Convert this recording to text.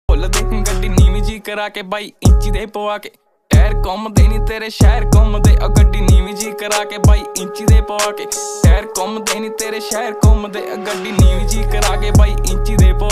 ਭੁੱਲ ਦੇ ਗੱਡੀ ਨੀਵੀਂ ਜੀ ਕਰਾ ਕੇ ਬਾਈ ਇੰਚੀ ਦੇ ਪਵਾ ਕੇ ਟਾਇਰ ਘੁੰਮਦੇ ਨੀ ਤੇਰੇ ਸ਼ਹਿਰ ਘੁੰਮਦੇ ਆ ਗੱਡੀ ਨੀਵੀਂ ਜੀ ਕਰਾ ਕੇ ਬਾਈ ਇੰਚੀ ਦੇ ਪਵਾ ਕੇ ਟਾਇਰ ਘੁੰਮਦੇ ਨੀ ਤੇਰੇ ਸ਼ਹਿਰ ਘੁੰਮਦੇ ਆ ਗੱਡੀ ਨੀਵੀਂ ਜੀ ਕਰਾ ਕੇ ਬਾਈ ਇੰਚੀ ਦੇ ਪਵਾ